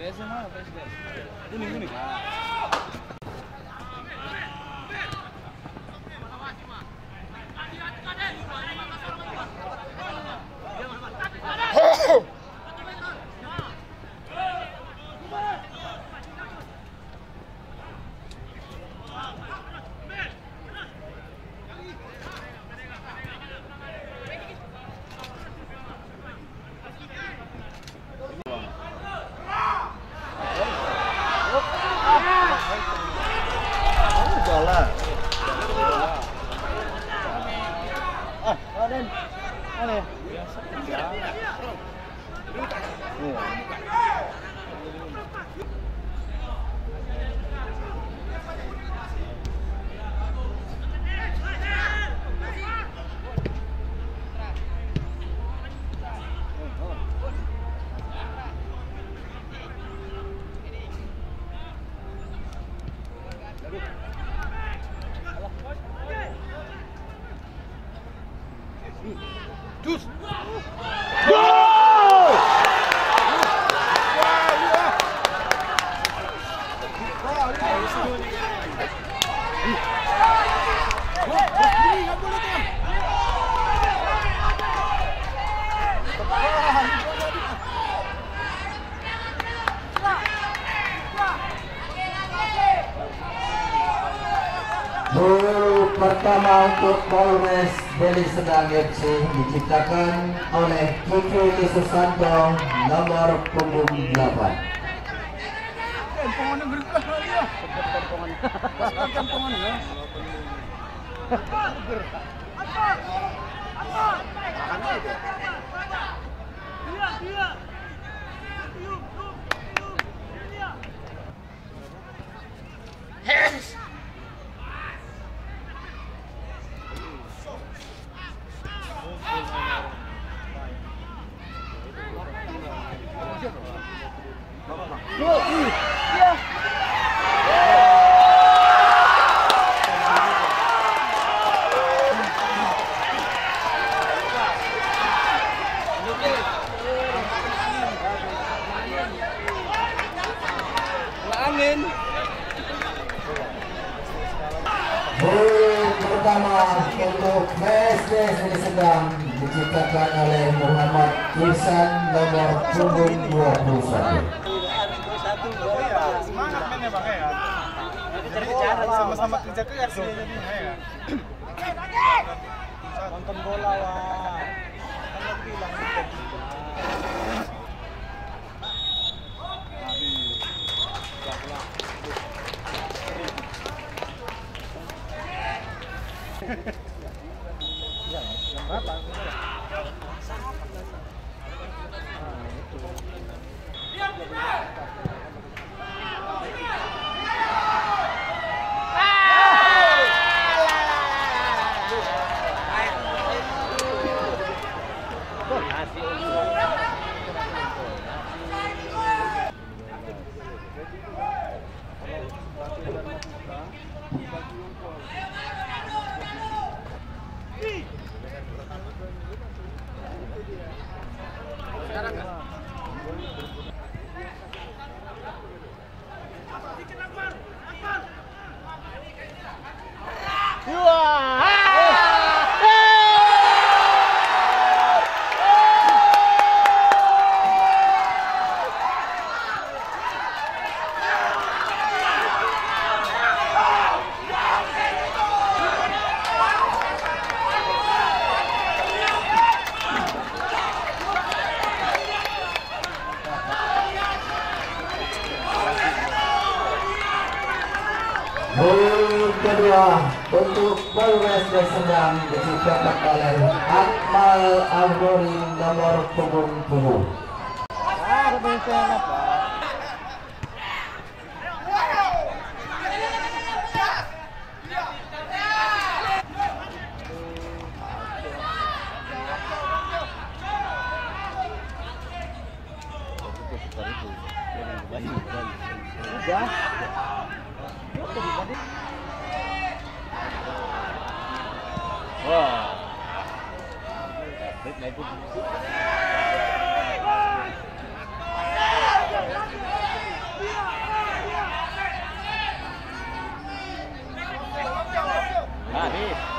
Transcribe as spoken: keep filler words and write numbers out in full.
Biasa mah, biasa. Kuning kuning. Jus. Gol pertama untuk Polres Deli Serdang F C diciptakan oleh Kiki Susanto nomor punggung delapan. Gol pertama untuk P S D Deli Serdang diciptakan oleh Muhammad Ihsan nomor punggung dua puluh satu. Semangat mainnya Bang ya. Jadi sama-sama kerja keras jadinya ya. Nonton bola wah. Kan bilang ya, yang berapa? Gol kedua untuk Polres Deli Serdang diciptakan oleh Akmal Abrori nomor punggung tujuh. Wah. Baik, baik. Nah, nih.